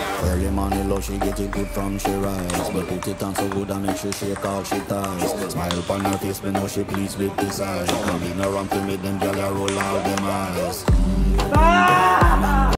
Early morning love, she get it good from she rise. But put it on so good and make she shake all she ties. Smile upon her face, me know she pleased with this eyes. Come in around to make them gyal roll out them eyes.